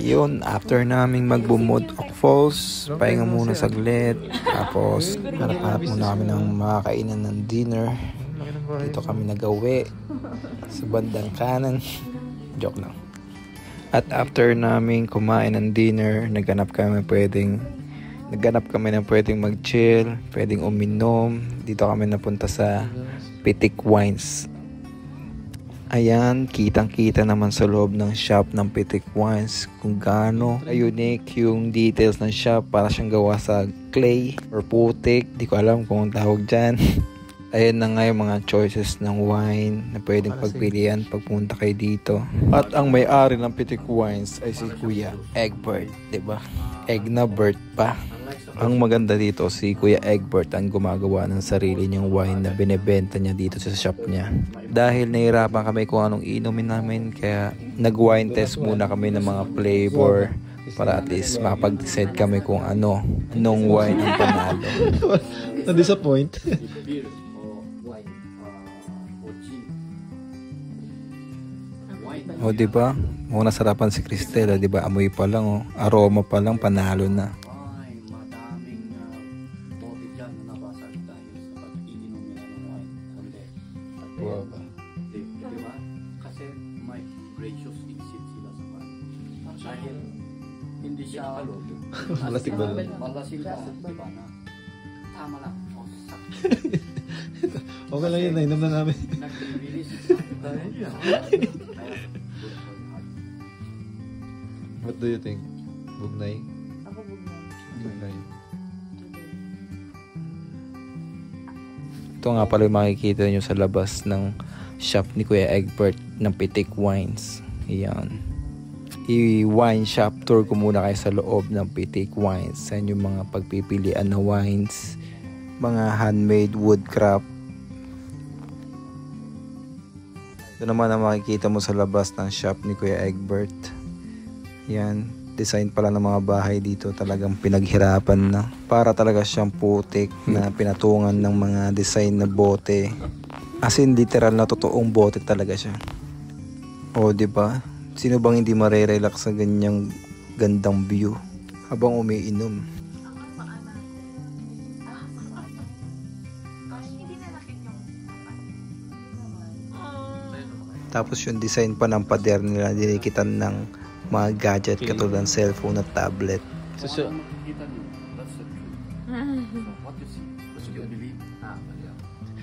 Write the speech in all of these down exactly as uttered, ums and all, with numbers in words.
Yun, after naming magbumod of falls, pahinga muna saglit. Tapos, hanap-hanap muna kami ng makakainan ng dinner. Dito kami nag-uwi sa bandang kanan. Joke lang. At after namin kumain ng dinner, naghanap kami pwedeng naghanap kami ng pwedeng mag-chill, pwedeng uminom. Dito kami napunta sa Pitik Wines. Ayan, kitang-kita naman sa loob ng shop ng Pitik Wines kung gaano unique yung details ng shop. Para siyang gawa sa clay or putik. Di ko alam kung ang tawag dyan. Ayan na nga yung mga choices ng wine na pwedeng pagpilian pag pumunta kayo dito. At ang may-ari ng Pitik Wines ay si Kuya Egbert, diba? Egg na Bert pa. Ang maganda dito, si Kuya Egbert ang gumagawa ng sarili niyang wine na binebenta niya dito sa shop niya. Dahil nahirapan kami kung anong inumin namin, kaya nag-wine test muna kami ng mga flavor para at least mapag-decide kami kung ano, anong wine ang panalo. Na-disappoint. O, diba? Muna sarapan si Cristela, diba? Amoy pa lang, oh. Aroma pa lang, panalo na. Wow. Diba? Kasi may gracious exit sila sa pan. Dahil hindi siya Malasig ba lang? malasig ba? Diba na? Tama lang. Okay lang yun, nainom na namin. Nag-release. What do you think? Bugnay? Ako bugnay. Bugnay. Ito nga pala yung makikita nyo sa labas ng shop ni Kuya Egbert ng Pitik Wines. Ayan. I-wine shop tour ko muna kayo sa loob ng Pitik Wines. Yan yung mga pagpipilian na wines. Mga handmade woodcraft. Ito naman ang makikita mo sa labas ng shop ni Kuya Egbert. Yan, design pala ng mga bahay dito, talagang pinaghirapan na. Para talaga siyang putik na pinatungan ng mga design na bote. As in literal na totoong bote talaga siya. O, di ba? Sino bang hindi marerelax sa ganyang gandang view habang umiinom? Tapos yung design pa ng pader nila, dinikitan ng mga gadget katulad ng cellphone at tablet. So, so, Makikita niyo, that's the truth. So what you see, what you believe, ah, mali ako.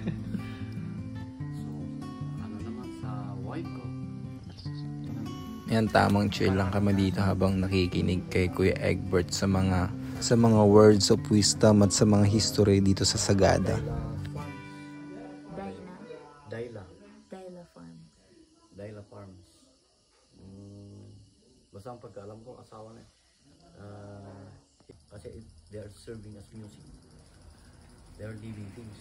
So, ano naman sa wine ko? Yan, tamang chill lang kami dito habang nakikinig kay Kuya Egbert sa mga sa mga words of wisdom at sa mga history dito sa Sagada. Dayla. Dayla. Dayla Farms. Dayla Farms. Mm, basta ang pagkaalam ko, asawa na eh. Uh, kasi they are serving as music. They are living things.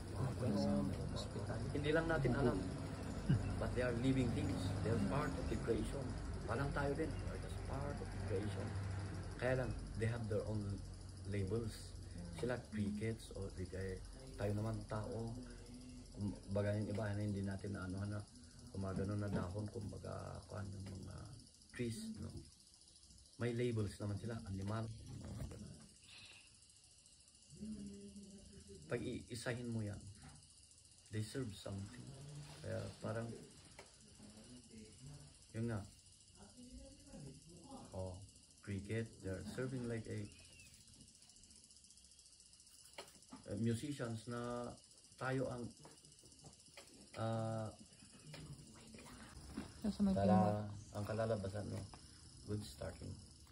Hindi lang natin alam. But they are living things. They are part of the creation. Parang tayo din. They are just part of the creation. Kaya lang, they have their own labels. Sila crickets o di kaya tayo naman tao. Kumbaga yung iba na hindi natin na ano na kumagano na dahon, kumbaga kuan ng mga trees, no? May labels naman sila, animal. Pag iisahin mo yan, they serve something. Kaya parang yun nga, oh, cricket, they're serving like a uh, musicians na tayo ang uh, para ang kalalabasan, no? Good starting.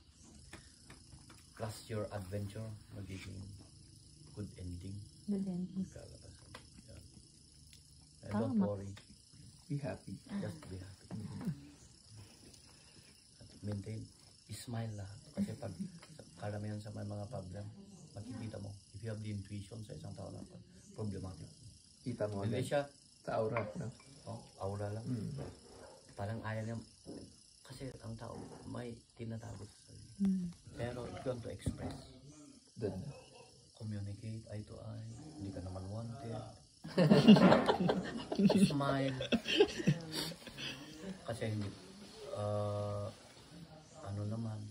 Plus your adventure, magiging good ending. Good ending. Kalalabasan. Yeah. And Tama. don't worry. be happy. Just be happy. At maintain, smile lahat. Kasi pag karamihan sa may mga problem, makikita mo, if you have the intuition sa isang tao na problematic. Kita mo Hindi agad. siya, Sa aura, no? oh, aura lang. Mm. Parang ayaw niya, kasi ang tao may tinatago sa sarili. Mm. Pero if you want to express, Doon. communicate eye to eye, hindi ka naman wanted. Smile. Kasi hindi, uh, ano naman,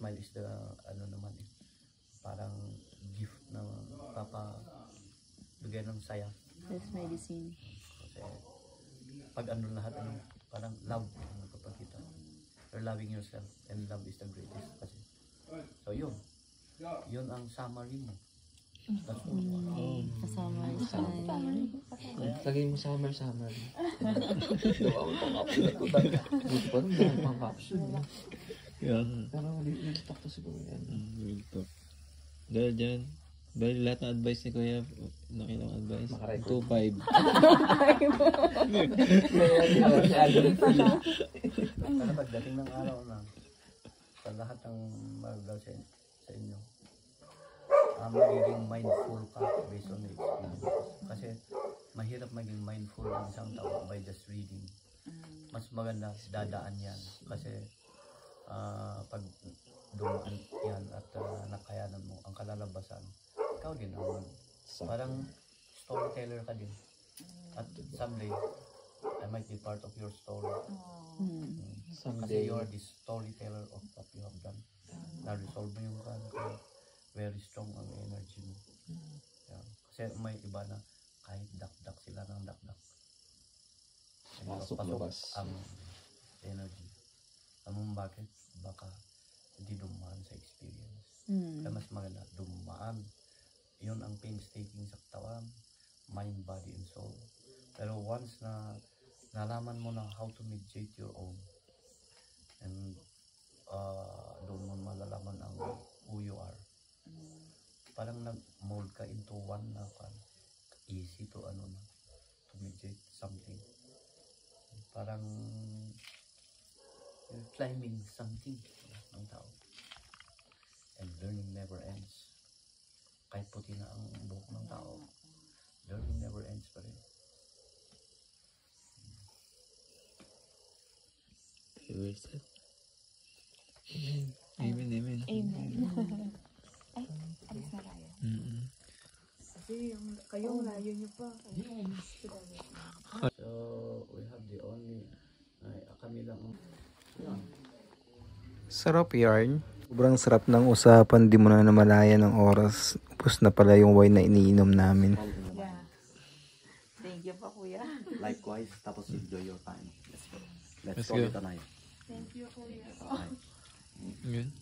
smile is the, ano naman eh, parang gift na papabigay ng saya. That's medicine. Kasi pag ano lahat, ano, parang love ang nagpapakita. You're loving yourself and love is the greatest. Kasi, so yun, yun ang summary mo. That's all. Mm, kasama yung Lagay mo summer, summer. Gawa ko pang capsule ko. Buti pa rin dahil pang capsule. Yan. Pero real talk to siguro yan. Mm, real talk. Dahil dyan, dahil lahat ng advice ni Kuya, nakilang advice. Makarecord. two five. Pero pagdating ng araw na, sa lahat ng magagawa sa, sa inyo, uh, magiging mindful ka based on the experience. Kasi mahirap maging mindful ang isang tao by just reading. Mas maganda, dadaan yan. Kasi uh, pag dumaan yan at uh, nakayanan mo ang kalalabasan, ikaw din naman. Parang storyteller ka din. At someday, I might be part of your story. Mm. Kasi Someday. you are the storyteller of what you have done. Na-resolve mo yung kan, kaya very strong ang energy mo. Yeah. Kasi may iba na kahit dak-dak sila ng dak-dak. Pasok, Pasok labas. ang energy. Alam mo bakit? Baka hindi dumaan sa experience. Mm. Kaya mas maganda, dumaan. Yun ang painstaking sa katawan, mind, body, and soul. Pero once na nalaman mo na how to meditate your own, and uh, doon mo malalaman ang who you are. Parang nag-mold ka into one na kan, easy to ano na, to meditate something. Parang you're climbing something ng tao. And learning never ends. Kahit puti na ang buhok ng tao, learning never ends pa rin. Well said. Amen, amen. Amen. Ay, alis na tayo. Mm-mm. Kasi yung, kayong layo niyo pa. So, we have the only, ay, kami lang. Yeah. Sarap yarn. Sobrang sarap ng usapan, di mo na namalayan ng oras. Upos na pala yung wine na iniinom namin. Yeah. Thank you pa, kuya. Likewise, tapos enjoy your time. Let's go. Let's, Let's call go. it a night. Thank you, kuya. Yun.